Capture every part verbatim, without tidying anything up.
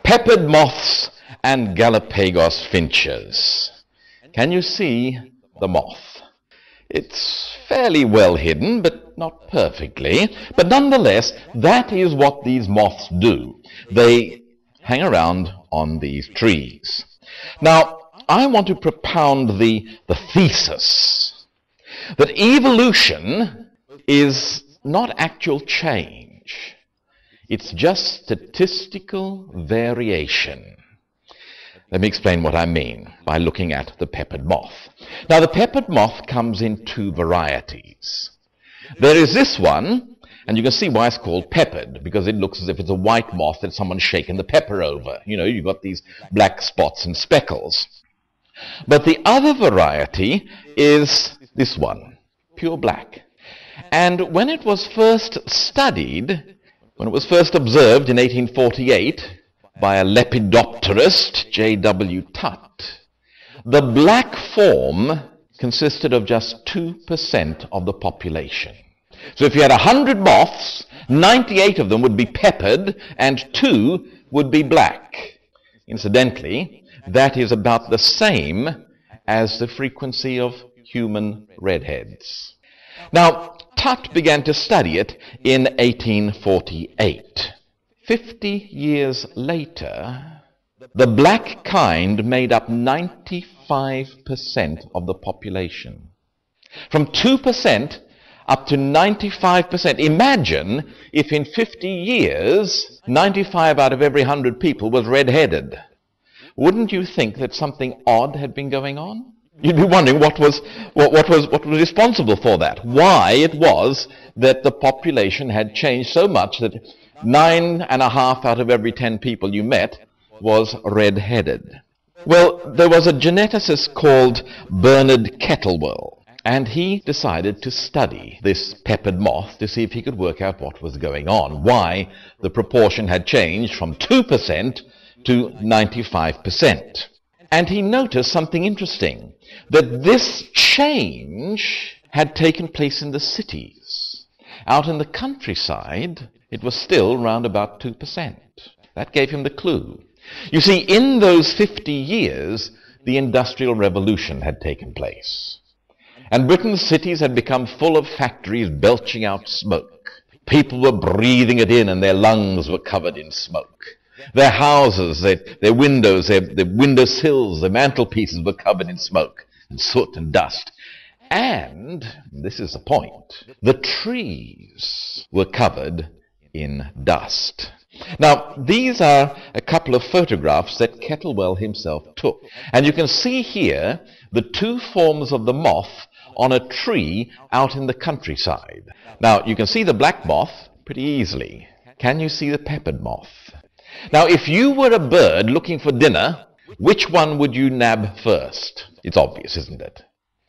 Peppered moths and Galapagos finches. Can you see the moth? It's fairly well hidden, but not perfectly. But nonetheless, that is what these moths do. They hang around on these trees. Now, I want to propound the, the thesis that evolution is not actual change. It's just statistical variation. Let me explain what I mean by looking at the peppered moth. Now, the peppered moth comes in two varieties. There is this one, and you can see why it's called peppered, because it looks as if it's a white moth that someone's shaken the pepper over. You know, you've got these black spots and speckles. But the other variety is this one, pure black. And when it was first studied, when it was first observed in eighteen forty-eight by a lepidopterist, J W Tutt, the black form consisted of just two percent of the population. So if you had one hundred moths, ninety-eight of them would be peppered and two would be black. Incidentally, that is about the same as the frequency of human redheads. Now, Tutt began to study it in eighteen forty-eight. Fifty years later, the black kind made up ninety-five percent of the population. From two percent up to ninety-five percent. Imagine if in fifty years, ninety-five out of every one hundred people was red-headed. Wouldn't you think that something odd had been going on? You'd be wondering what was, what, what was, what was responsible for that. Why it was that the population had changed so much that nine and a half out of every ten people you met was red-headed. Well, there was a geneticist called Bernard Kettlewell, and he decided to study this peppered moth to see if he could work out what was going on, why the proportion had changed from two percent to ninety-five percent. And he noticed something interesting, that this change had taken place in the cities. Out in the countryside, it was still round about two percent. That gave him the clue. You see, in those fifty years, the Industrial Revolution had taken place. And Britain's cities had become full of factories belching out smoke. People were breathing it in and their lungs were covered in smoke. Their houses, their, their windows, their, their windowsills, their mantelpieces were covered in smoke and soot and dust. And, this is the point, the trees were covered in dust. Now, these are a couple of photographs that Kettlewell himself took. And you can see here the two forms of the moth on a tree out in the countryside. Now, you can see the black moth pretty easily. Can you see the peppered moth? Now, if you were a bird looking for dinner, which one would you nab first? It's obvious, isn't it?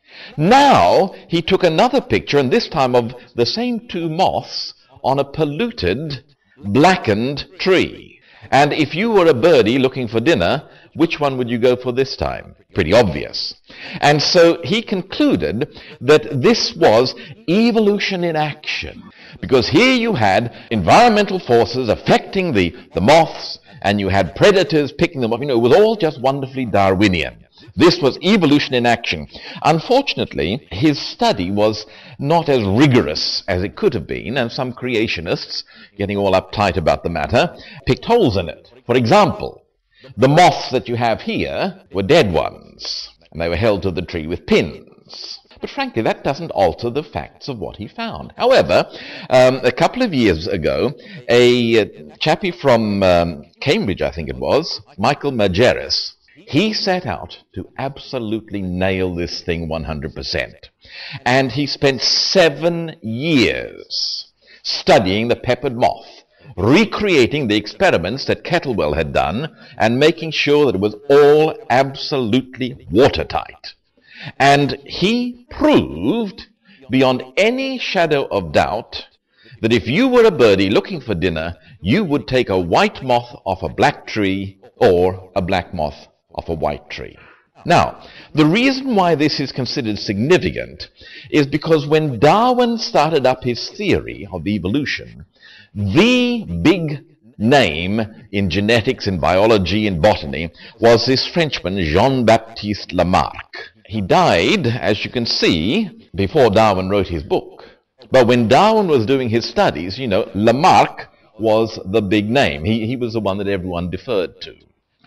Now, he took another picture, and this time of the same two moths on a polluted, blackened tree. And if you were a birdie looking for dinner, which one would you go for this time? Pretty obvious. And so he concluded that this was evolution in action. Because here you had environmental forces affecting the, the moths, and you had predators picking them up. You know, it was all just wonderfully Darwinian. This was evolution in action. Unfortunately, his study was not as rigorous as it could have been, and some creationists, getting all uptight about the matter, picked holes in it. For example, the moths that you have here were dead ones, and they were held to the tree with pins. But frankly, that doesn't alter the facts of what he found. However, um, a couple of years ago, a uh, chappie from um, Cambridge, I think it was, Michael Majerus, he set out to absolutely nail this thing one hundred percent. And he spent seven years studying the peppered moth, recreating the experiments that Kettlewell had done, and making sure that it was all absolutely watertight. And he proved, beyond any shadow of doubt, that if you were a birdie looking for dinner, you would take a white moth off a black tree or a black moth off a white tree. Now, the reason why this is considered significant is because when Darwin started up his theory of evolution, the big name in genetics, in biology, in botany, was this Frenchman, Jean-Baptiste Lamarck. He died, as you can see, before Darwin wrote his book. But when Darwin was doing his studies, you know, Lamarck was the big name. He, he was the one that everyone deferred to.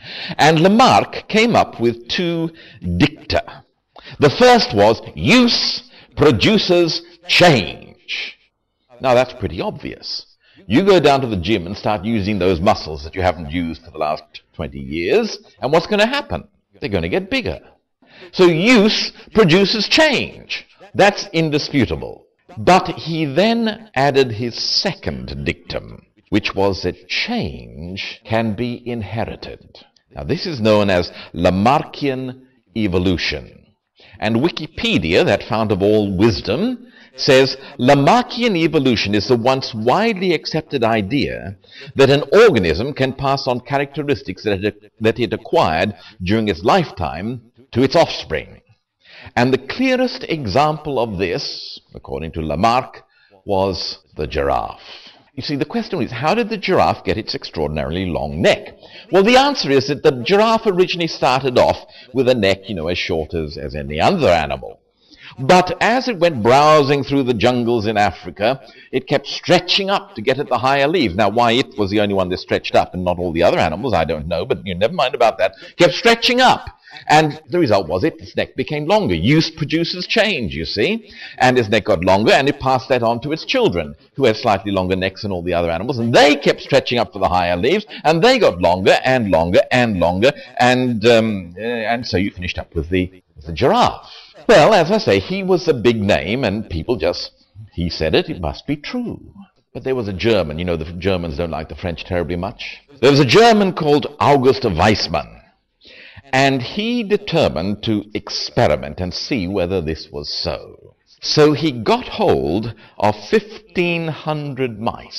And Lamarck came up with two dicta. The first was, use produces change. Now that's pretty obvious. You go down to the gym and start using those muscles that you haven't used for the last twenty years, and what's going to happen? They're going to get bigger. So use produces change. That's indisputable. But he then added his second dictum, which was that change can be inherited. Now this is known as Lamarckian evolution. And Wikipedia, that fount of all wisdom, says Lamarckian evolution is the once widely accepted idea that an organism can pass on characteristics that it, that it acquired during its lifetime to its offspring. And the clearest example of this, according to Lamarck, was the giraffe. You see, the question is, how did the giraffe get its extraordinarily long neck? Well, the answer is that the giraffe originally started off with a neck, you know, as short as, as any other animal. But as it went browsing through the jungles in Africa, it kept stretching up to get at the higher leaves. Now, why it was the only one that stretched up and not all the other animals, I don't know, but you know, never mind about that. Kept stretching up. And the result was it, its neck became longer. Use produces change, you see. And its neck got longer, and it passed that on to its children, who had slightly longer necks than all the other animals. And they kept stretching up for the higher leaves, and they got longer and longer and longer. And um, and so you finished up with the, with the giraffe. Well, as I say, he was a big name, and people just, he said it, it must be true. But there was a German, you know, the Germans don't like the French terribly much. There was a German called August Weismann. And he determined to experiment and see whether this was so. So he got hold of fifteen hundred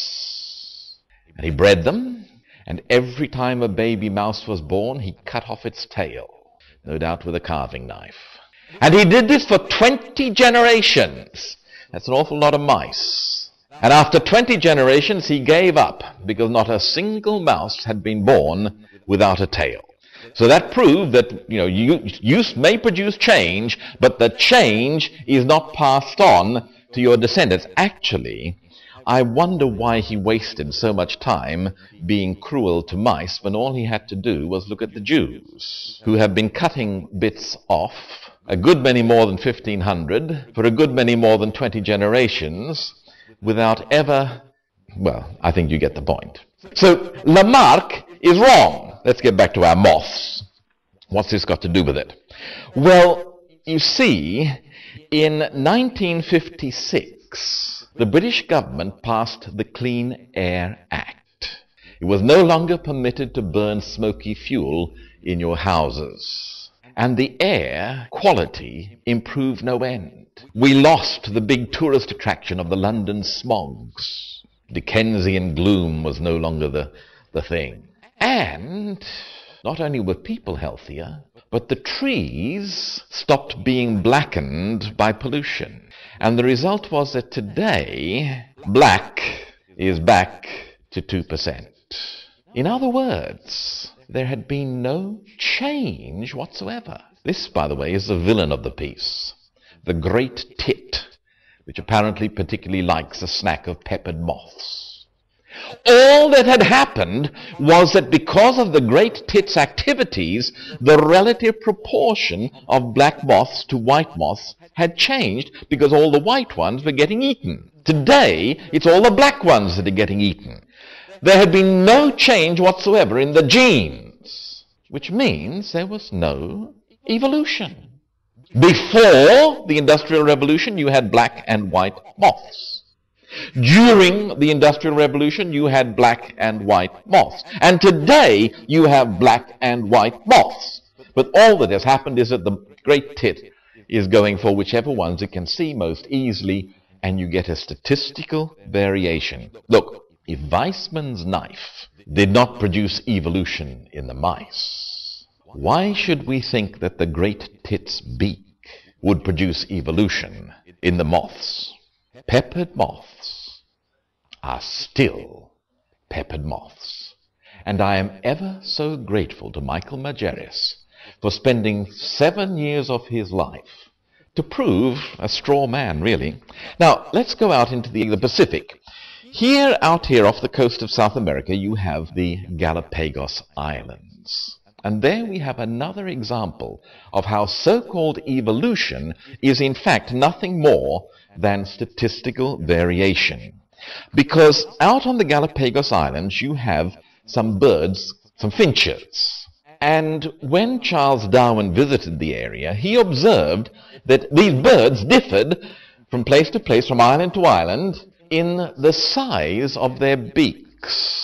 mice. And he bred them, and every time a baby mouse was born, he cut off its tail, no doubt with a carving knife. And he did this for twenty generations. That's an awful lot of mice. And after twenty generations, he gave up, because not a single mouse had been born without a tail. So that proved that, you know, use may produce change, but the change is not passed on to your descendants. Actually, I wonder why he wasted so much time being cruel to mice when all he had to do was look at the Jews, who have been cutting bits off, a good many more than fifteen hundred, for a good many more than twenty generations, without ever, well, I think you get the point. So Lamarck is wrong. Let's get back to our moths. What's this got to do with it? Well, you see, in nineteen fifty-six, the British government passed the Clean Air Act. It was no longer permitted to burn smoky fuel in your houses. And the air quality improved no end. We lost the big tourist attraction of the London smogs. Dickensian gloom was no longer the, the thing. And not only were people healthier, but the trees stopped being blackened by pollution. And the result was that today, black is back to two percent. In other words, there had been no change whatsoever. This, by the way, is the villain of the piece, the great tit, which apparently particularly likes a snack of peppered moths. All that had happened was that because of the great tit's activities, the relative proportion of black moths to white moths had changed because all the white ones were getting eaten. Today, it's all the black ones that are getting eaten. There had been no change whatsoever in the genes, which means there was no evolution. Before the Industrial Revolution, you had black and white moths. During the Industrial Revolution, you had black and white moths. And today, you have black and white moths. But all that has happened is that the great tit is going for whichever ones it can see most easily, and you get a statistical variation. Look, if Weismann's knife did not produce evolution in the mice, why should we think that the great tit's beak would produce evolution in the moths? Peppered moths are still peppered moths. And I am ever so grateful to Michael Majerus for spending seven years of his life to prove a straw man, really. Now, let's go out into the, the Pacific. Here, out here off the coast of South America, you have the Galapagos Islands. And there we have another example of how so-called evolution is in fact nothing more than statistical variation. Because out on the Galapagos Islands you have some birds, some finches. And when Charles Darwin visited the area, he observed that these birds differed from place to place, from island to island, in the size of their beaks.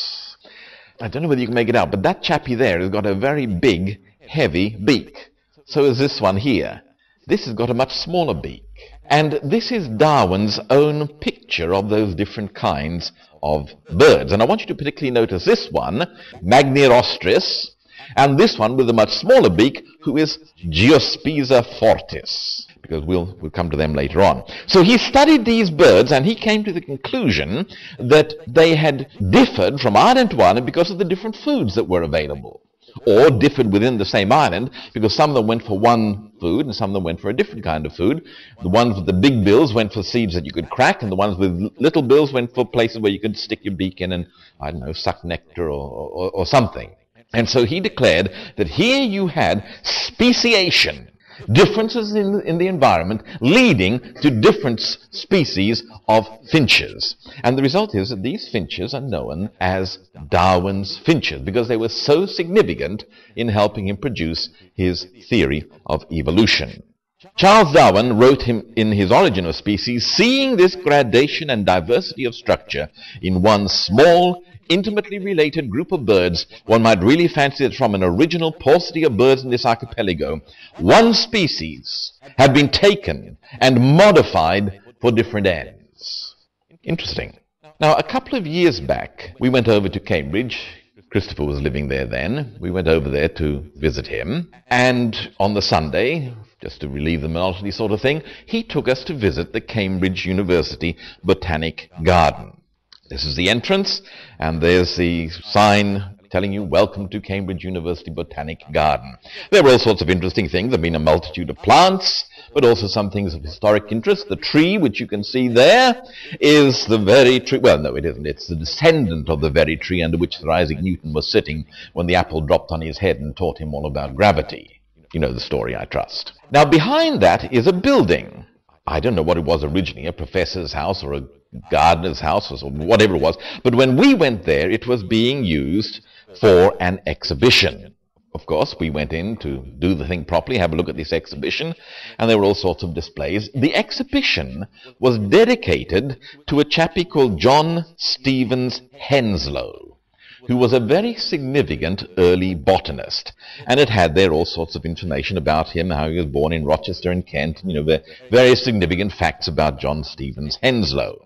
I don't know whether you can make it out, but that chappie there has got a very big, heavy beak. So is this one here. This has got a much smaller beak. And this is Darwin's own picture of those different kinds of birds. And I want you to particularly notice this one, Magniorostris, and this one with a much smaller beak, who is Geospiza fortis, because we'll, we'll come to them later on. So he studied these birds, and he came to the conclusion that they had differed from island to island because of the different foods that were available, or differed within the same island because some of them went for one food and some of them went for a different kind of food. The ones with the big bills went for seeds that you could crack, and the ones with little bills went for places where you could stick your beak in and, I don't know, suck nectar or, or, or something. And so he declared that here you had speciation, differences in, in the environment leading to different species of finches. And the result is that these finches are known as Darwin's finches because they were so significant in helping him produce his theory of evolution. Charles Darwin wrote him in his Origin of Species, seeing this gradation and diversity of structure in one small, intimately related group of birds, one might really fancy that from an original paucity of birds in this archipelago, one species had been taken and modified for different ends. Interesting. Now, a couple of years back, we went over to Cambridge. Christopher was living there then. We went over there to visit him. And on the Sunday, just to relieve the monotony sort of thing, he took us to visit the Cambridge University Botanic Garden. This is the entrance, and there's the sign telling you, welcome to Cambridge University Botanic Garden. There were all sorts of interesting things. There have been a multitude of plants, but also some things of historic interest. The tree, which you can see there, is the very tree, well, no, it isn't. It's the descendant of the very tree under which Sir Isaac Newton was sitting when the apple dropped on his head and taught him all about gravity. You know the story, I trust. Now, behind that is a building. I don't know what it was originally, a professor's house or a gardener's house or whatever it was. But when we went there, it was being used for an exhibition. Of course, we went in to do the thing properly, have a look at this exhibition, and there were all sorts of displays. The exhibition was dedicated to a chappie called John Stevens Henslow, who was a very significant early botanist. And it had there all sorts of information about him, how he was born in Rochester in Kent, you know, the very significant facts about John Stevens Henslow.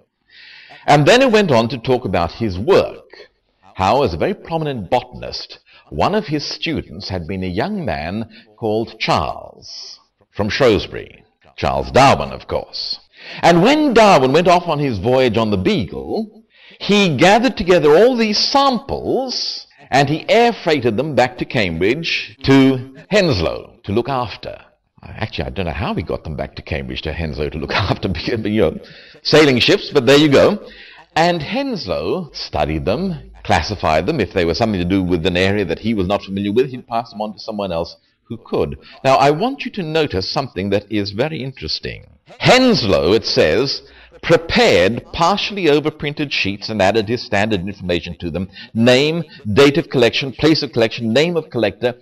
And then it went on to talk about his work, how as a very prominent botanist, one of his students had been a young man called Charles, from Shrewsbury. Charles Darwin, of course. And when Darwin went off on his voyage on the Beagle, he gathered together all these samples and he air freighted them back to Cambridge to Henslow to look after. Actually, I don't know how he got them back to Cambridge to Henslow to look after, you know, sailing ships, but there you go. And Henslow studied them, classified them. If they were something to do with an area that he was not familiar with, he'd pass them on to someone else who could. Now, I want you to notice something that is very interesting. Henslow, it says, prepared partially overprinted sheets and added his standard information to them: name, date of collection, place of collection, name of collector.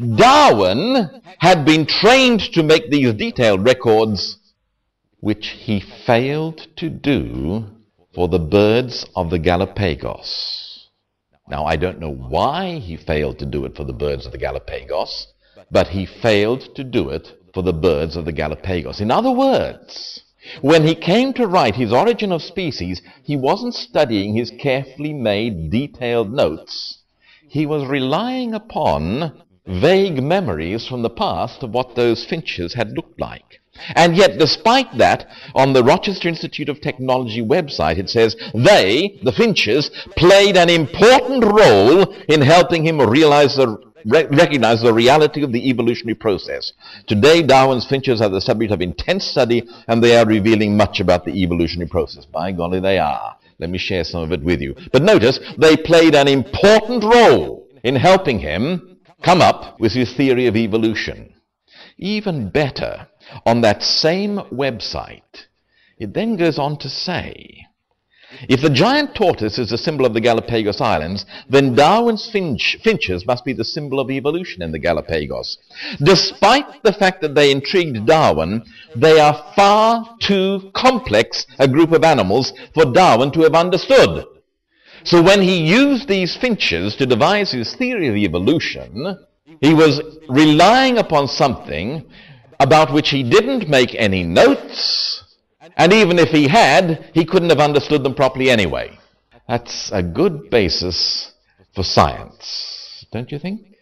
Darwin had been trained to make these detailed records, which he failed to do for the birds of the Galapagos. Now, I don't know why he failed to do it for the birds of the Galapagos, but he failed to do it for the birds of the Galapagos. In other words, when he came to write his Origin of Species, he wasn't studying his carefully made, detailed notes. He was relying upon vague memories from the past of what those finches had looked like. And yet, despite that, on the Rochester Institute of Technology website, it says they, the Finches, played an important role in helping him realize the, re- recognize the reality of the evolutionary process. Today, Darwin's finches are the subject of intense study, and they are revealing much about the evolutionary process. By golly, they are. Let me share some of it with you. But notice, they played an important role in helping him come up with his theory of evolution. Even better, on that same website, it then goes on to say, if the giant tortoise is a symbol of the Galapagos Islands, then Darwin's finch, finches must be the symbol of evolution in the Galapagos. Despite the fact that they intrigued Darwin, they are far too complex a group of animals for Darwin to have understood. So when he used these finches to devise his theory of evolution, he was relying upon something about which he didn't make any notes, and even if he had, he couldn't have understood them properly anyway. That's a good basis for science, don't you think?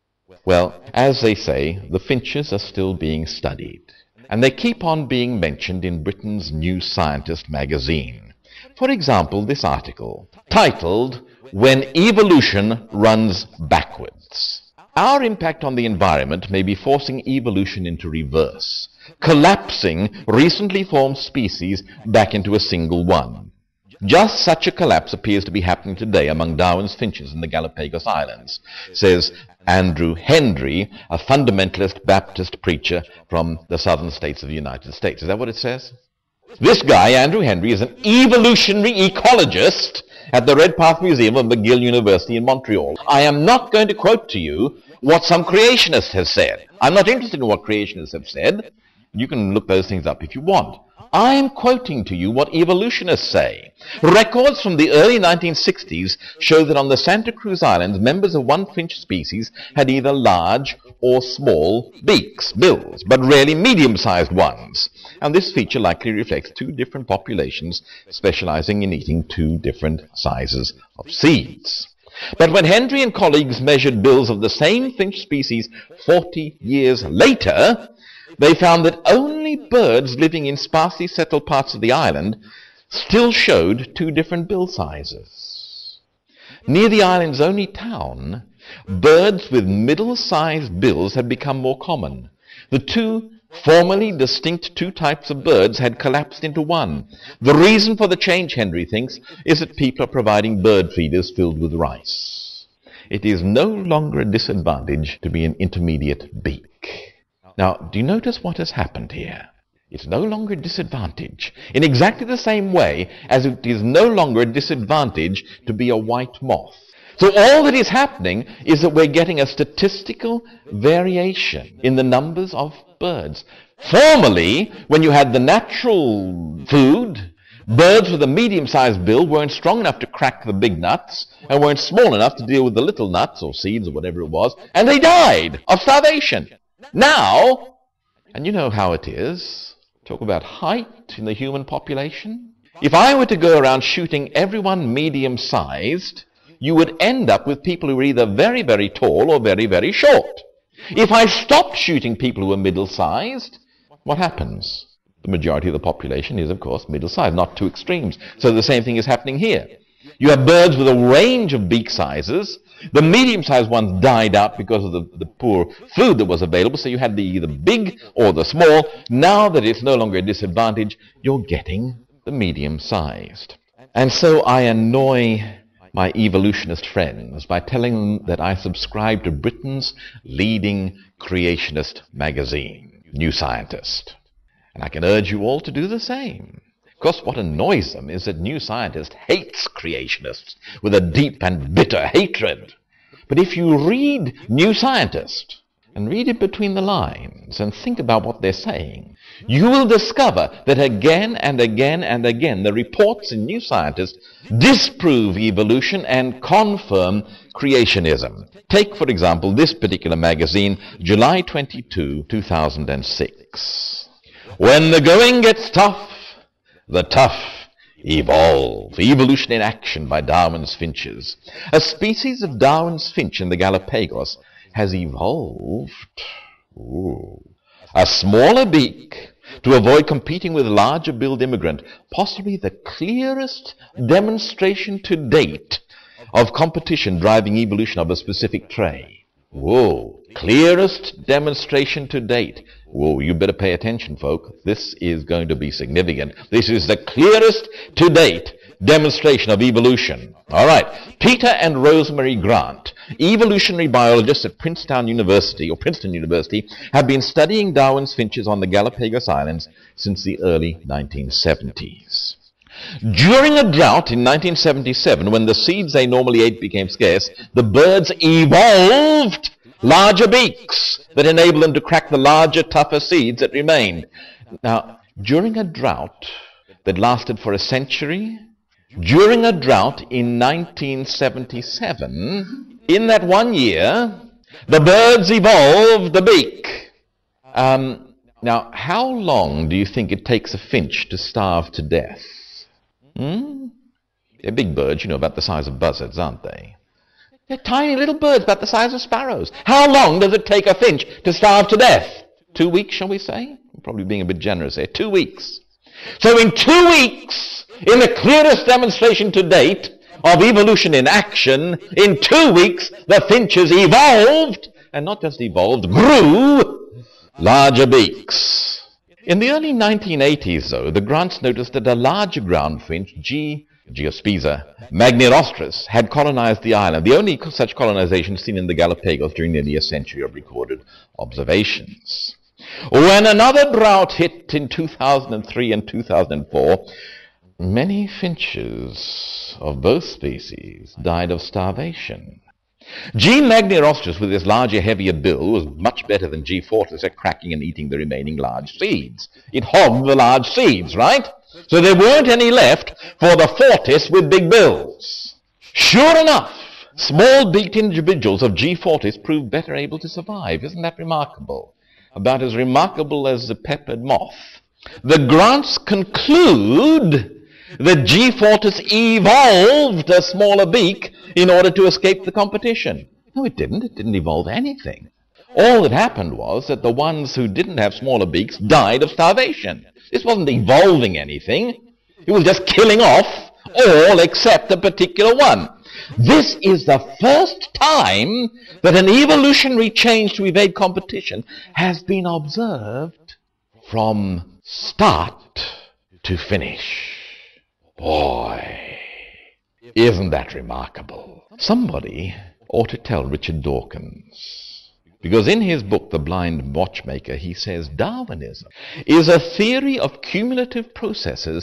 Well, as they say, the finches are still being studied, and they keep on being mentioned in Britain's New Scientist magazine. For example, this article, titled, "When Evolution Runs Backwards." Our impact on the environment may be forcing evolution into reverse, collapsing recently formed species back into a single one. Just such a collapse appears to be happening today among Darwin's finches in the Galapagos Islands, says Andrew Hendry, a fundamentalist Baptist preacher from the southern states of the United States. Is that what it says? This guy, Andrew Hendry, is an evolutionary ecologist at the Redpath Museum of McGill University in Montreal. I am not going to quote to you what some creationist has said. I'm not interested in what creationists have said. You can look those things up if you want. I'm quoting to you what evolutionists say. Records from the early nineteen sixties show that on the Santa Cruz Islands, members of one finch species had either large or small beaks, bills, but rarely medium-sized ones. And this feature likely reflects two different populations specializing in eating two different sizes of seeds. But when Hendry and colleagues measured bills of the same finch species forty years later, they found that only birds living in sparsely settled parts of the island still showed two different bill sizes. Near the island's only town, birds with middle-sized bills had become more common. The two formerly distinct two types of birds had collapsed into one. The reason for the change, Hendry thinks, is that people are providing bird feeders filled with rice. It is no longer a disadvantage to be an intermediate beak. Now, do you notice what has happened here? It's no longer a disadvantage, in exactly the same way as it is no longer a disadvantage to be a white moth. So all that is happening is that we're getting a statistical variation in the numbers of birds. Formerly, when you had the natural food, birds with a medium-sized bill weren't strong enough to crack the big nuts and weren't small enough to deal with the little nuts or seeds or whatever it was, and they died of starvation. Now, and you know how it is, talk about height in the human population. If I were to go around shooting everyone medium-sized, you would end up with people who are either very, very tall or very, very short. If I stopped shooting people who are middle-sized, what happens? The majority of the population is, of course, middle-sized, not two extremes. So the same thing is happening here. You have birds with a range of beak sizes. The medium-sized ones died out because of the, the poor food that was available, so you had the, the big or the small. Now that it's no longer a disadvantage, you're getting the medium-sized. And so I annoy my evolutionist friends by telling them that I subscribe to Britain's leading creationist magazine, New Scientist. And I can urge you all to do the same. Of course, what annoys them is that New Scientist hates creationists with a deep and bitter hatred. But if you read New Scientist, and read it between the lines, and think about what they're saying, you will discover that again and again and again the reports in New Scientist disprove evolution and confirm creationism. Take, for example, this particular magazine, July twenty-second, two thousand six. When the going gets tough, the tough evolve. Evolution in Action by Darwin's Finches. A species of Darwin's finch in the Galapagos has evolved ooh, a smaller beak to avoid competing with a larger-billed immigrant, possibly the clearest demonstration to date of competition driving evolution of a specific trait. Whoa, clearest demonstration to date. Whoa, you better pay attention, folk. This is going to be significant. This is the clearest to date demonstration of evolution. All right, Peter and Rosemary Grant, evolutionary biologists at Princeton University, or Princeton University, have been studying Darwin's finches on the Galapagos Islands since the early nineteen seventies. During a drought in nineteen seventy-seven, when the seeds they normally ate became scarce, the birds evolved larger beaks that enabled them to crack the larger, tougher seeds that remained. Now, during a drought that lasted for a century, during a drought in nineteen seventy-seven, in that one year, the birds evolved the beak. Um, now, how long do you think it takes a finch to starve to death? Hmm? They're big birds, you know, about the size of buzzards, aren't they? They're tiny little birds about the size of sparrows. How long does it take a finch to starve to death? Two weeks, shall we say? I'm probably being a bit generous here. Two weeks. So in two weeks, in the clearest demonstration to date of evolution in action, in two weeks, the finches evolved, and not just evolved, grew larger beaks. In the early nineteen eighties, though, the Grants noticed that a larger ground finch, G. Geospiza magnirostrus, had colonized the island, the only such colonization seen in the Galapagos during nearly a century of recorded observations. When another drought hit in two thousand three and two thousand four, many finches of both species died of starvation. G. magnirostrus, with its larger, heavier bill, was much better than G. fortis at cracking and eating the remaining large seeds. It hogged the large seeds, right? So there weren't any left for the fortis with big bills. Sure enough, small-beaked individuals of G. fortis proved better able to survive. Isn't that remarkable? About as remarkable as the peppered moth. The Grants conclude that G. fortis evolved a smaller beak in order to escape the competition. No, it didn't. It didn't evolve anything. All that happened was that the ones who didn't have smaller beaks died of starvation. This wasn't evolving anything. It was just killing off all except a particular one. This is the first time that an evolutionary change to evade competition has been observed from start to finish. Boy, isn't that remarkable? Somebody ought to tell Richard Dawkins, because in his book, The Blind Watchmaker, he says Darwinism is a theory of cumulative processes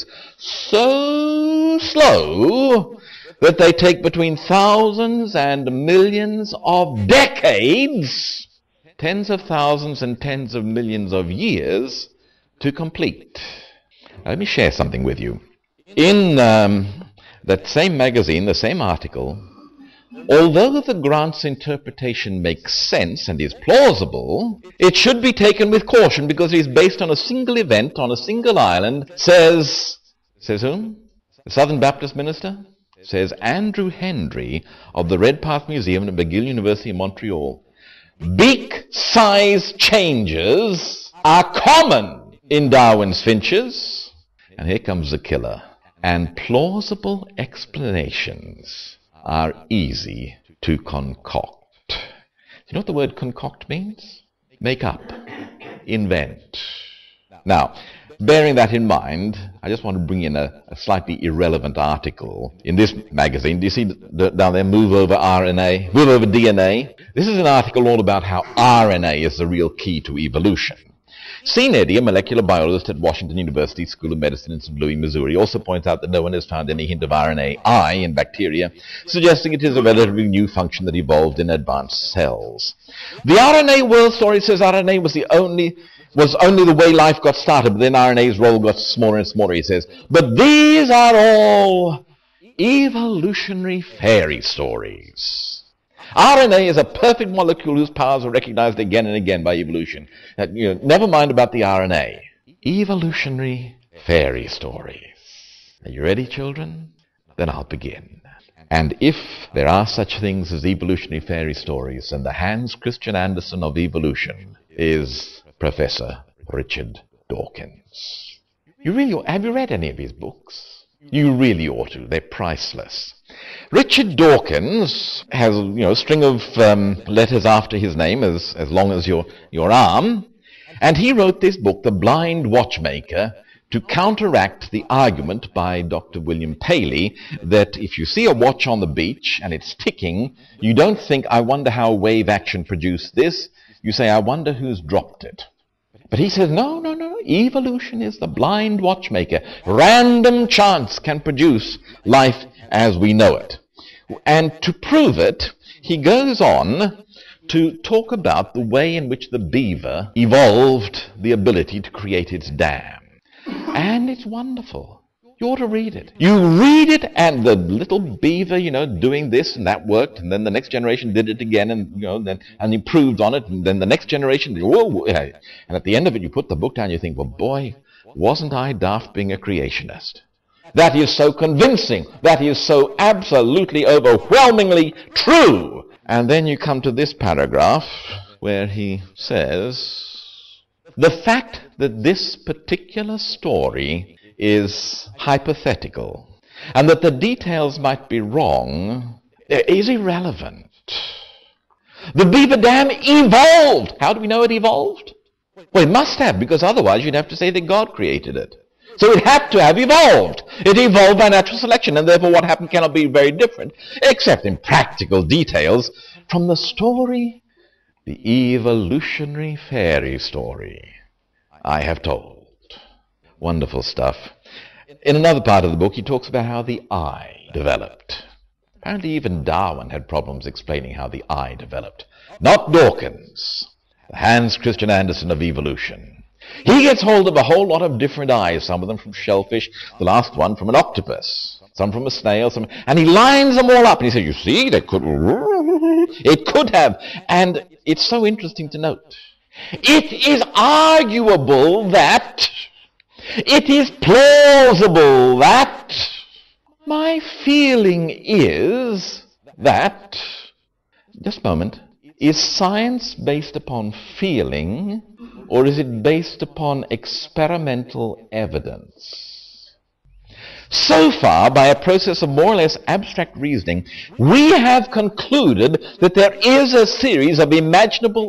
so slow that they take between thousands and millions of decades, tens of thousands and tens of millions of years to complete. Now, let me share something with you. In um, that same magazine, the same article, although the Grants' interpretation makes sense and is plausible, it should be taken with caution because it is based on a single event on a single island, says, says whom? The Southern Baptist minister? Says Andrew Hendry of the Redpath Museum at McGill University in Montreal. Beak size changes are common in Darwin's finches. And here comes the killer. And plausible explanations are easy to concoct. Do you know what the word concoct means? Make up. Invent. Now, bearing that in mind, I just want to bring in a, a slightly irrelevant article in this magazine. Do you see the, down there, move over R N A, move over D N A? This is an article all about how R N A is the real key to evolution. Sean Eddy, a molecular biologist at Washington University School of Medicine in Saint Louis, Missouri, also points out that no one has found any hint of R N A I in bacteria, suggesting it is a relatively new function that evolved in advanced cells. The R N A world story says R N A was the only was only the way life got started, but then R N A's role got smaller and smaller, he says. But these are all evolutionary fairy stories. R N A is a perfect molecule whose powers are recognized again and again by evolution. Uh, you know, never mind about the R N A. Evolutionary fairy stories. Are you ready, children? Then I'll begin. And if there are such things as evolutionary fairy stories, then the Hans Christian Andersen of evolution is Professor Richard Dawkins. You really, have you read any of his books? You really ought to. They're priceless. Richard Dawkins has, you know, a string of um, letters after his name as, as long as your, your arm, and he wrote this book, The Blind Watchmaker, to counteract the argument by Doctor William Paley that if you see a watch on the beach and it's ticking, you don't think, I wonder how wave action produced this. You say, I wonder who's dropped it. But he says, no, no, no, evolution is the blind watchmaker. Random chance can produce life as we know it. And to prove it, he goes on to talk about the way in which the beaver evolved the ability to create its dam. And it's wonderful. You ought to read it. You read it, and the little beaver, you know, doing this, and that worked, and then the next generation did it again, and, you know, then, and improved on it, and then the next generation, whoa, and at the end of it, you put the book down, you think, well, boy, wasn't I daft being a creationist? That is so convincing. That is so absolutely, overwhelmingly true. And then you come to this paragraph, where he says, the fact that this particular story is hypothetical, and that the details might be wrong, is irrelevant. The beaver dam evolved. How do we know it evolved? Well, it must have, because otherwise you'd have to say that God created it. So it had to have evolved. It evolved by natural selection, and therefore what happened cannot be very different, except in practical details, from the story, the evolutionary fairy story I have told. Wonderful stuff. In another part of the book, he talks about how the eye developed. Apparently even Darwin had problems explaining how the eye developed. Not Dawkins, the Hans Christian Andersen of evolution. He gets hold of a whole lot of different eyes, some of them from shellfish, the last one from an octopus, some from a snail, some, and he lines them all up, and he says, you see, they could, it could have, and it's so interesting to note. It is arguable that, it is plausible that, my feeling is that, just a moment, is science based upon feeling, or is it based upon experimental evidence? So far, by a process of more or less abstract reasoning, we have concluded that there is a series of imaginable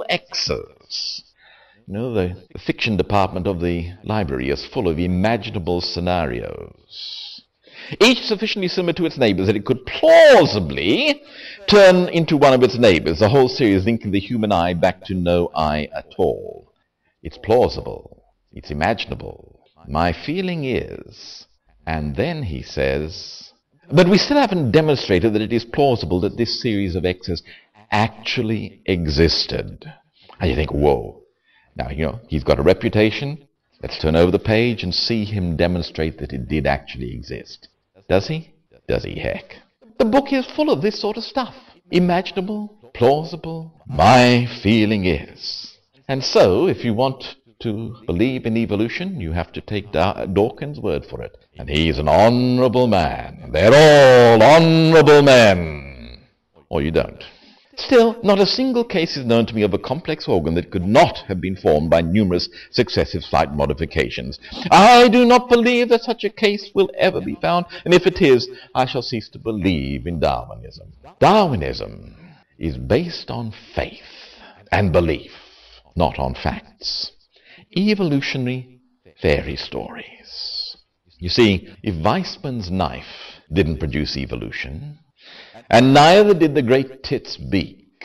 X's. You know, the, the fiction department of the library is full of imaginable scenarios, each sufficiently similar to its neighbors that it could plausibly turn into one of its neighbors, the whole series linking the human eye back to no eye at all. It's plausible. It's imaginable. My feeling is, and then he says, but we still haven't demonstrated that it is plausible that this series of X's actually existed. And you think, whoa. Now, you know, he's got a reputation. Let's turn over the page and see him demonstrate that it did actually exist. Does he? Does he, heck. The book is full of this sort of stuff. Imaginable, plausible. My feeling is. And so, if you want to believe in evolution, you have to take Da- Dawkins' word for it. And he's an honorable man. They're all honorable men. Or you don't. Still, not a single case is known to me of a complex organ that could not have been formed by numerous successive slight modifications. I do not believe that such a case will ever be found, and if it is, I shall cease to believe in Darwinism. Darwinism is based on faith and belief, not on facts. Evolutionary fairy stories. You see, if Weissmann's knife didn't produce evolution, and neither did the great tit's beak,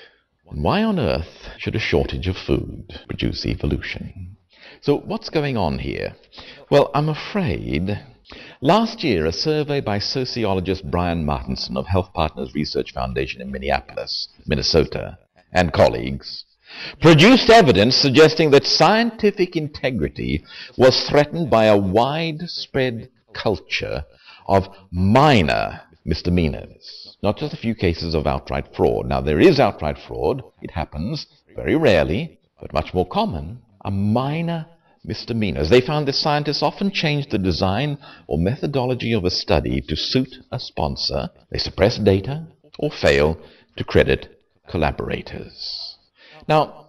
why on earth should a shortage of food produce evolution? So what's going on here? Well, I'm afraid last year a survey by sociologist Brian Martinson of Health Partners Research Foundation in Minneapolis, Minnesota, and colleagues produced evidence suggesting that scientific integrity was threatened by a widespread culture of minor misdemeanors, not just a few cases of outright fraud. Now, there is outright fraud. It happens very rarely, but much more common, are minor misdemeanors. They found that scientists often change the design or methodology of a study to suit a sponsor. They suppress data or fail to credit collaborators. Now,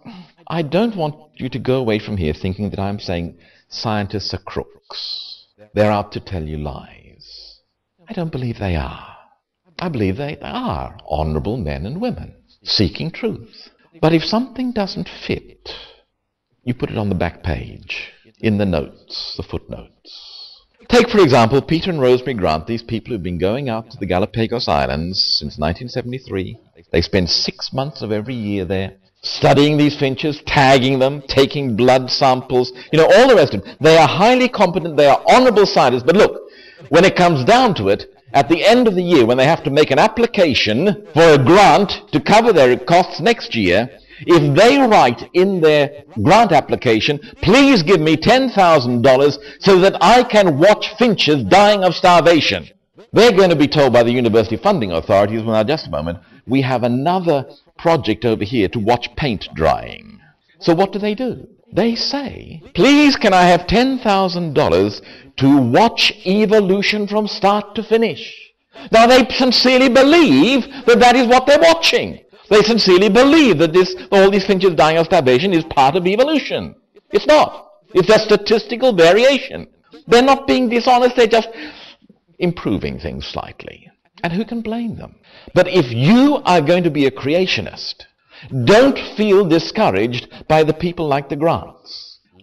I don't want you to go away from here thinking that I'm saying scientists are crooks. They're out to tell you lies. I don't believe they are. I believe they are honourable men and women seeking truth. But if something doesn't fit, you put it on the back page, in the notes, the footnotes. Take, for example, Peter and Rosemary Grant, these people who've been going out to the Galapagos Islands since nineteen seventy-three. They spend six months of every year there, studying these finches, tagging them, taking blood samples, you know, all the rest of them. They are highly competent, they are honourable scientists, but look, when it comes down to it, at the end of the year, when they have to make an application for a grant to cover their costs next year, if they write in their grant application, please give me ten thousand dollars so that I can watch finches dying of starvation, they're going to be told by the university funding authorities, well, now just a moment, we have another project over here to watch paint drying. So what do they do? They say, please can I have ten thousand dollars to watch evolution from start to finish. Now they sincerely believe that that is what they're watching. They sincerely believe that this, all these finches dying of starvation is part of evolution. It's not. It's a statistical variation. They're not being dishonest, they're just improving things slightly. And who can blame them? But if you are going to be a creationist, don't feel discouraged by the people like the Grants.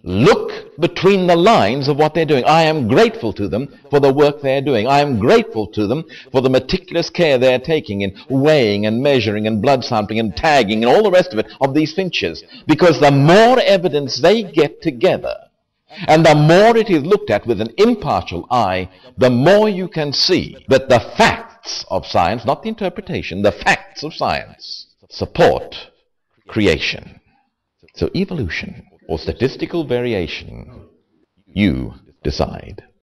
Look between the lines of what they're doing. I am grateful to them for the work they're doing. I am grateful to them for the meticulous care they're taking in weighing and measuring and blood sampling and tagging and all the rest of it of these finches. Because the more evidence they get together, and the more it is looked at with an impartial eye, the more you can see that the facts of science, not the interpretation, the facts of science, support creation. So evolution or statistical variation, you decide.